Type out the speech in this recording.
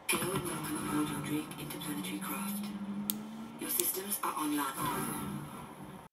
Hello and welcome aboard your Drake interplanetary craft. Your systems are online.